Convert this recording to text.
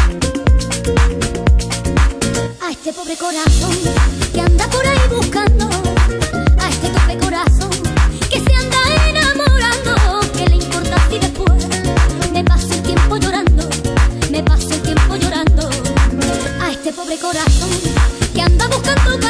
A este pobre corazón que anda por ahí buscando, a este pobre corazón que se anda enamorando, ¿qué le importa si después me paso el tiempo llorando, me paso el tiempo llorando? A este pobre corazón que anda buscando